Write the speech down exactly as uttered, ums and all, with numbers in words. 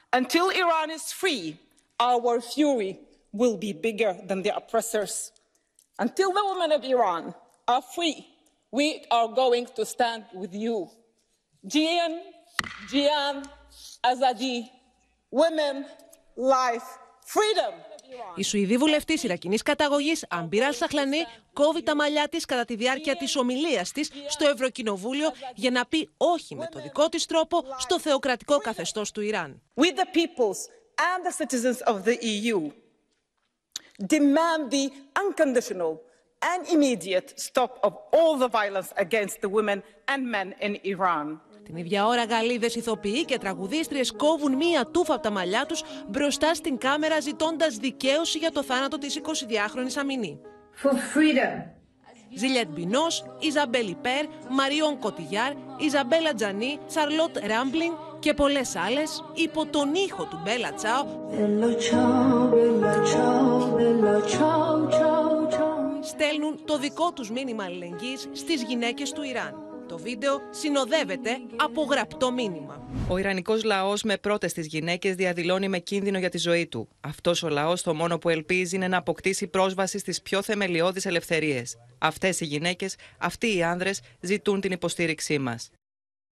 Until Iran is free, our fury will be bigger than the oppressors. Until the women of Iran are free, we are going to stand with you. Jian, Jian, Azadi, women, life, freedom. Η Σουηδή βουλευτής Ιρακινής καταγωγής Αμπίρ Αλ-Σαχλανή κόβει τα μαλλιά της κατά τη διάρκεια της ομιλίας της στο Ευρωκοινοβούλιο για να πει όχι με το δικό της τρόπο στο θεοκρατικό καθεστώς του Ιράν. We the peoples and the citizens of the E U demand the unconditional and immediate stop of all the violence against the women and men in Iran. Την ίδια ώρα Γαλλίδες ηθοποιοί και τραγουδίστριες κόβουν μία τούφα από τα μαλλιά τους μπροστά στην κάμερα ζητώντας δικαίωση για το θάνατο της εικοσιδυάχρονης Αμινή. Ζιλιέτ Μπινός, Ιζαμπέλ Ιπέρ, Μαριόν Κοτιγιάρ, Ιζαμπέλα Τζανί, Σαρλότ Ράμπλινγκ και πολλές άλλες υπό τον ήχο του Μπέλα Τσάο στέλνουν το δικό τους μήνυμα αλληλεγγύης στις γυναίκες του Ιράν. Το βίντεο συνοδεύεται από γραπτό μήνυμα. Ο Ιρανικός λαός με πρώτες τις γυναίκες διαδηλώνει με κίνδυνο για τη ζωή του. Αυτός ο λαός το μόνο που ελπίζει είναι να αποκτήσει πρόσβαση στις πιο θεμελιώδεις ελευθερίες. Αυτές οι γυναίκες, αυτοί οι άνδρες ζητούν την υποστήριξή μας.